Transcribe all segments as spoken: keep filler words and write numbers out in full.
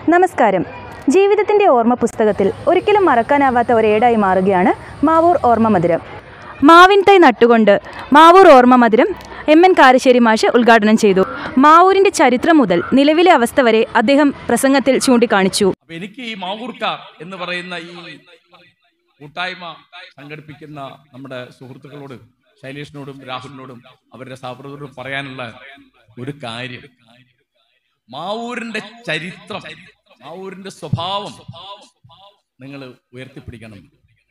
നമസ്കാരം. ജീവിതത്തിൻ്റെ ഓർമ്മ പുസ്തകത്തിൽ ഒരിക്കലും മറക്കാനാവാത്ത ഒരേടായി മാറുകയാണ് മാവൂർ ഓർമ്മ മധുരം. മാവിൻ തൈ നട്ടുകൊണ്ട് മാവൂർ ഓർമ്മ മധുരം എം എൻ കാരശ്ശേരി മാഷ് ഉദ്ഘാടനം ചെയ്തു. മാവൂരിൻ്റെ ചരിത്രം മുതൽ നിലവിലെ അവസ്ഥ വരെ അദ്ദേഹം പ്രസംഗത്തിൽ ചൂണ്ടിക്കാണിച്ചു. എനിക്ക് ഈ മാവൂർക്കാർ എന്ന് പറയുന്ന ഈ കൂട്ടായ്മ സംഘടിപ്പിക്കുന്ന നമ്മുടെ സുഹൃത്തുക്കളോട്, ശൈലേഷിനോടും രാഹുലിനോടും അവരുടെ സഹപ്രവർത്തകരോടും പറയാനുള്ള ഒരു കാര്യം, മാവൂരിന്റെ ചരിത്രം, മാവൂരിന്റെ സ്വഭാവം നിങ്ങൾ ഉയർത്തിപ്പിടിക്കണം.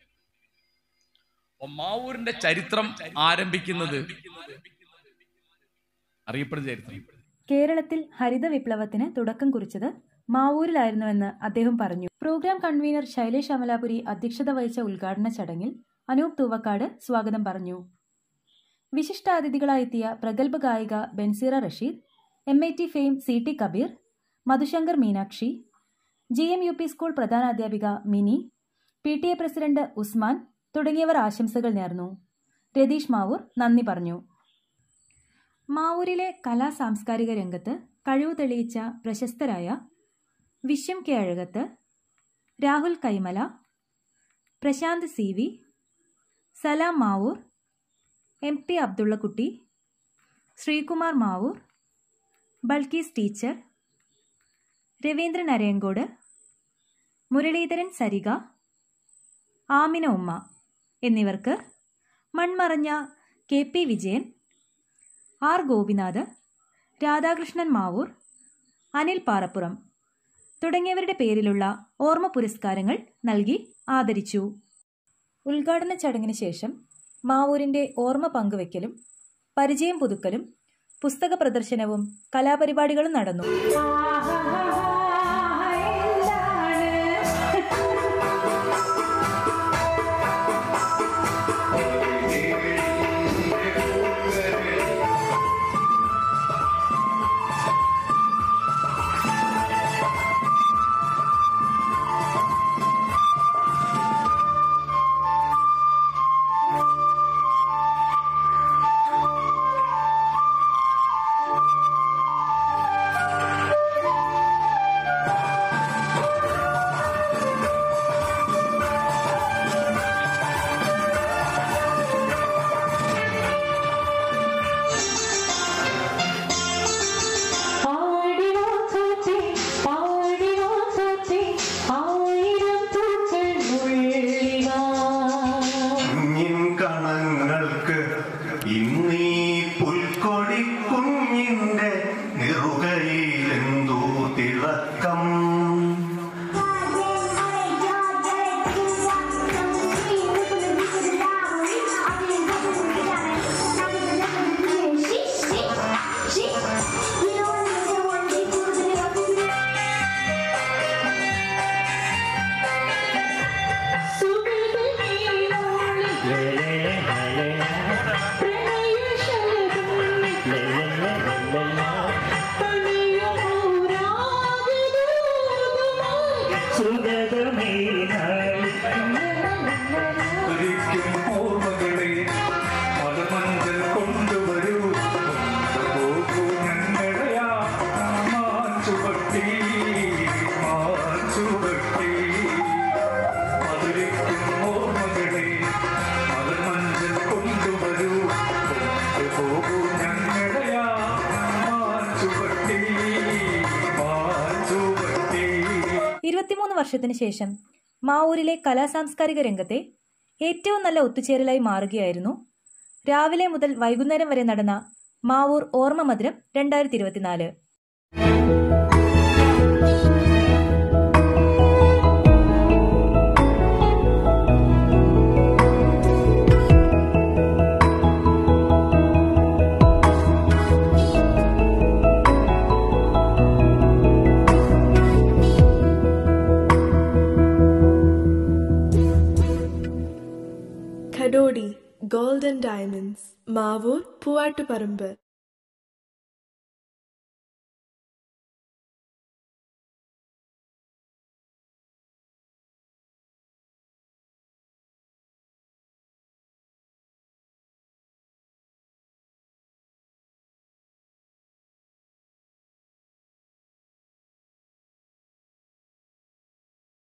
മാവൂരിന്റെ ചരിത്രം ആരംഭിക്കുന്നത് അറിയപ്പെടുന്ന ചരിത്രം കേരളത്തിൽ ഹരിത വിപ്ലവത്തിന് തുടക്കം കുറിച്ചത് മാവൂരിലായിരുന്നുവെന്ന് അദ്ദേഹം പറഞ്ഞു. പ്രോഗ്രാം കൺവീനർ ശൈലേഷ് അമലാപുരി അധ്യക്ഷത വഹിച്ച ഉദ്ഘാടന ചടങ്ങിൽ അനൂപ് തൂവക്കാട് സ്വാഗതം പറഞ്ഞു. വിശിഷ്ടാതിഥികളായെത്തിയ പ്രഗത്ഭ ഗായിക Benseera Rasheed, M I T fame C T Kabeer, Madhushankar Meenakshi, G M U P school പ്രധാനാധ്യാപിക Mini, P T A president Usman തുടങ്ങിയവർ ആശംസകൾ നേർന്നു. രതീഷ് മാവൂർ നന്ദി പറഞ്ഞു. മാവൂരിലെ കലാ സാംസ്കാരിക രംഗത്ത് കഴിവ് തെളിയിച്ച പ്രശസ്തരായ Vishwam K Azhakath, Rahul Kaimala, Prashanth C V, Salam Mavoor, M P Abdullakutty, Sreekumar Mavoor, Balkees teacher, Raveendran Arayankode, Muraleedharan Sarika, Amina ഉമ്മ എന്നിവർക്ക് മൺമറഞ്ഞ K P Vijayan, R Gopinath, Radhakrishnan Mavoor, Anil Parappuram തുടങ്ങിയവരുടെ പേരിലുള്ള ഓർമ്മ പുരസ്കാരങ്ങൾ നൽകി ആദരിച്ചു. ഉദ്ഘാടന ചടങ്ങിന് ശേഷം മാവൂരിൻ്റെ ഓർമ്മ പങ്കുവയ്ക്കലും പരിചയം പുതുക്കലും പുസ്തക പ്രദർശനവും കലാപരിപാടികളും നടന്നു. ഇന്നീ പുൽക്കൊടി കുഞ്ഞിന്റെ നിറുകയിലെന്തോ തിളക്കം. ഇരുപത്തിമൂന്ന് വർഷത്തിന് ശേഷം മാവൂരിലെ കലാസാംസ്കാരിക രംഗത്തെ ഏറ്റവും നല്ല ഒത്തുചേരലായി മാറുകയായിരുന്നു രാവിലെ മുതൽ വൈകുന്നേരം വരെ നടന്ന മാവൂർ ഓർമ്മ മധുരം രണ്ടായിരത്തി ഇരുപത്തിനാല്. Kadodi Gold and Diamonds, Mavur, Puvattuparambur.